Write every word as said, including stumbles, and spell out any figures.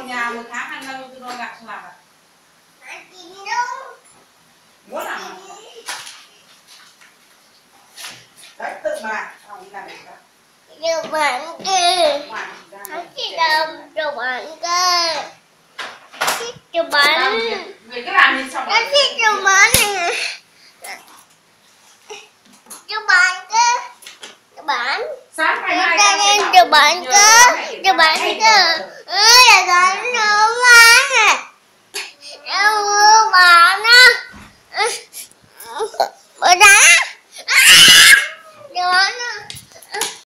ở nhà một tháng ăn bao nhiêu kg gạo làm ạ? Muốn làm à? Đấy, tự mà không làm được đâu. Đồ bán cơ. Nó chỉ làm đồ bán cơ. Đồ bán. Người cứ làm đi xong. Nó chỉ đồ bán này. Đồ bán cơ. Đồ bán. Sáng ngày mai ta nên đồ bán cơ. Đồ bán cơ. Ơi là bán.